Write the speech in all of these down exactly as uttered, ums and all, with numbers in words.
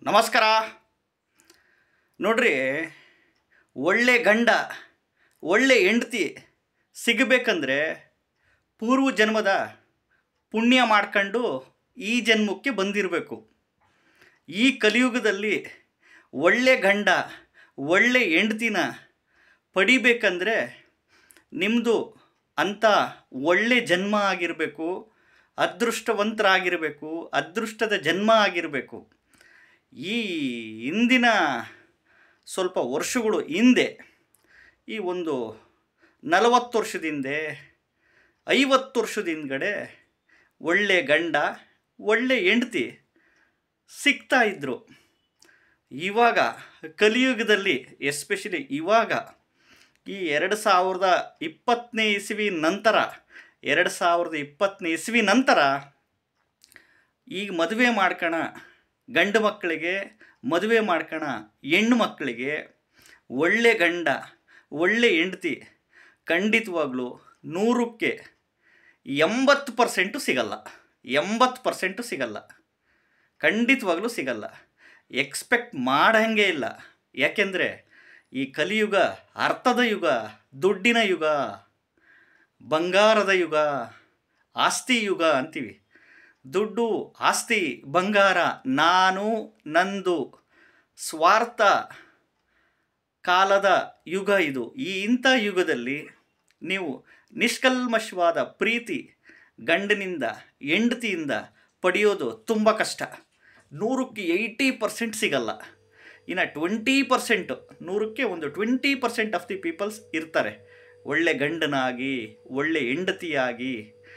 ನಮಸ್ಕಾರ. ನೋಡ್ರಿ, ಒಳ್ಳೆ ಗಂಡ ಒಳ್ಳೆ ಹೆಂಡತಿ ಸಿಗಬೇಕಂದ್ರೆ ಪೂರ್ವ ಜನ್ಮದ ಪುಣ್ಯ ಮಾಡ್ಕೊಂಡು ಈ ಜನ್ಮಕ್ಕೆ ಬಂದಿರಬೇಕು. ಈ ಕಲಿಯುಗದಲ್ಲಿ ಒಳ್ಳೆ ಗಂಡ ಒಳ್ಳೆ ಹೆಂಡತಿನ ಪಡಿಬೇಕಂದ್ರೆ ನಿಮ್ಮದು ಅಂಥ ಒಳ್ಳೆ ಜನ್ಮ ಆಗಿರಬೇಕು, ಅದೃಷ್ಟವಂತರಾಗಿರಬೇಕು, ಅದೃಷ್ಟದ ಜನ್ಮ ಆಗಿರಬೇಕು. ಈ ಹಿಂದಿನ ಸ್ವಲ್ಪ ವರ್ಷಗಳು ಹಿಂದೆ, ಈ ಒಂದು ನಲವತ್ತು ವರ್ಷದ ಹಿಂದೆ, ಐವತ್ತು ವರ್ಷದ ಹಿಂದ್ಗಡೆ ಒಳ್ಳೆ ಗಂಡ ಒಳ್ಳೆ ಹೆಂಡತಿ ಸಿಗ್ತಾ ಇದ್ದರು. ಇವಾಗ ಕಲಿಯುಗದಲ್ಲಿ ಎಸ್ಪೆಷಲಿ ಇವಾಗ ಈ ಎರಡು ಸಾವಿರದ ಇಪ್ಪತ್ತನೇ ಇಸವಿ ನಂತರ ಎರಡು ಸಾವಿರದ ಇಪ್ಪತ್ತನೇ ಇಸವಿ ನಂತರ ಈಗ ಮದುವೆ ಮಾಡ್ಕೋಣ ಗಂಡು ಮಕ್ಕಳಿಗೆ, ಮದುವೆ ಮಾಡ್ಕೋಣ ಹೆಣ್ಣು ಮಕ್ಕಳಿಗೆ ಒಳ್ಳೆ ಗಂಡ ಒಳ್ಳೆ ಹೆಂಡತಿ ಖಂಡಿತವಾಗ್ಲೂ ನೂರಕ್ಕೆ ಎಂಬತ್ತು ಪರ್ಸೆಂಟು ಸಿಗಲ್ಲ. ಎಂಬತ್ತು ಪರ್ಸೆಂಟು ಸಿಗಲ್ಲ, ಖಂಡಿತವಾಗ್ಲೂ ಸಿಗಲ್ಲ. ಎಕ್ಸ್ಪೆಕ್ಟ್ ಮಾಡಂಗೆ ಇಲ್ಲ. ಯಾಕೆಂದರೆ ಈ ಕಲಿಯುಗ ಅರ್ಥದ ಯುಗ, ದುಡ್ಡಿನ ಯುಗ, ಬಂಗಾರದ ಯುಗ, ಆಸ್ತಿ ಯುಗ ಅಂತೀವಿ. ದುಡ್ಡು, ಆಸ್ತಿ, ಬಂಗಾರ, ನಾನು ನಂದು ಸ್ವಾರ್ಥ ಕಾಲದ ಯುಗ ಇದು. ಈ ಇಂಥ ಯುಗದಲ್ಲಿ ನೀವು ನಿಷ್ಕಲ್ಮಶವಾದ ಪ್ರೀತಿ ಗಂಡನಿಂದ ಹೆಂಡತಿಯಿಂದ ಪಡೆಯೋದು ತುಂಬ ಕಷ್ಟ. ನೂರಕ್ಕೆ ಏಯ್ಟಿ ಪರ್ಸೆಂಟ್ ಸಿಗಲ್ಲ. ಇನ್ನು ಟ್ವೆಂಟಿ ಪರ್ಸೆಂಟು, ನೂರಕ್ಕೆ ಒಂದು twenty percent of the peoples ಇರ್ತಾರೆ ಒಳ್ಳೆ ಗಂಡನಾಗಿ ಒಳ್ಳೆ ಹೆಂಡತಿಯಾಗಿ,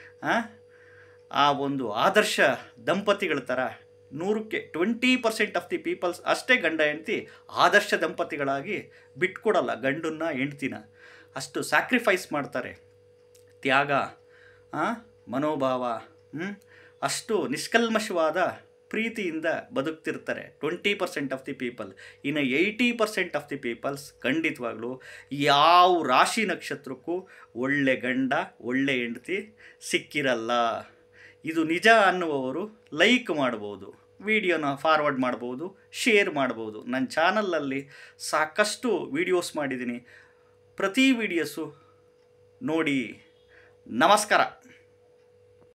ಆ ಒಂದು ಆದರ್ಶ ದಂಪತಿಗಳ ಥರ. ನೂರಕ್ಕೆ twenty percent of the peoples ಅಷ್ಟೇ ಗಂಡ ಹೆಂಡತಿ ಆದರ್ಶ ದಂಪತಿಗಳಾಗಿ ಬಿಟ್ಕೊಡಲ್ಲ. ಗಂಡನ್ನ ಹೆಂಡ್ತಿನ ಅಷ್ಟು ಸ್ಯಾಕ್ರಿಫೈಸ್ ಮಾಡ್ತಾರೆ. ತ್ಯಾಗ, ಮನೋಭಾವ, ಅಷ್ಟು ನಿಷ್ಕಲ್ಮಶವಾದ ಪ್ರೀತಿಯಿಂದ ಬದುಕ್ತಿರ್ತಾರೆ twenty percent of the people. ಇನ್ನು eighty percent of the peoples ಖಂಡಿತವಾಗ್ಲೂ ಯಾವ ರಾಶಿ ನಕ್ಷತ್ರಕ್ಕೂ ಒಳ್ಳೆ ಗಂಡ ಒಳ್ಳೆ ಹೆಂಡತಿ ಸಿಕ್ಕಿರಲ್ಲ. ಇದು ನಿಜ ಅನ್ನುವವರು ಲೈಕ್ ಮಾಡ್ಬೋದು, ವಿಡಿಯೋನ ಫಾರ್ವರ್ಡ್ ಮಾಡ್ಬೋದು, ಶೇರ್ ಮಾಡ್ಬೋದು. ನನ್ನ ಚಾನಲಲ್ಲಿ ಸಾಕಷ್ಟು ವೀಡಿಯೋಸ್ ಮಾಡಿದ್ದೀನಿ. ಪ್ರತಿ ವೀಡಿಯೋಸು ನೋಡಿ. ನಮಸ್ಕಾರ.